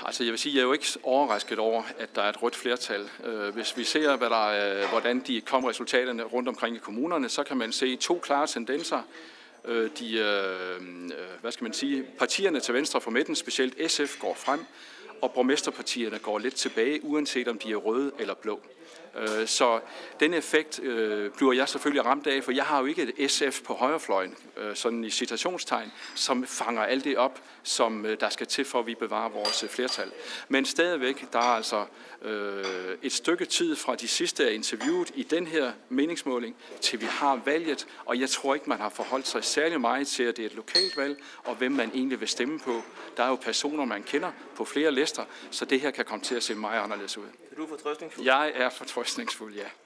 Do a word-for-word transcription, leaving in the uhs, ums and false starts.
altså jeg vil sige, jeg er jo ikke overrasket over, at der er et rødt flertal. Hvis vi ser, hvad der, hvordan de kom resultaterne rundt omkring i kommunerne, så kan man se to klare tendenser. De, hvad skal man sige, partierne til venstre for midten, specielt S F, går frem, og borgmesterpartierne går lidt tilbage, uanset om de er røde eller blå. Så den effekt øh, bliver jeg selvfølgelig ramt af, for jeg har jo ikke et S F på højrefløjen, øh, sådan i citationstegn, som fanger alt det op, som øh, der skal til for, at vi bevarer vores øh, flertal. Men stadigvæk, der er altså øh, et stykke tid fra de sidste er interviewet i den her meningsmåling, til vi har valget, og jeg tror ikke, man har forholdt sig særlig meget til, at det er et lokalt valg, og hvem man egentlig vil stemme på. Der er jo personer, man kender på flere lister, så det her kan komme til at se meget anderledes ud. Er du fortrøstningsfuld? Jeg er fortrøstningsfuld, ja.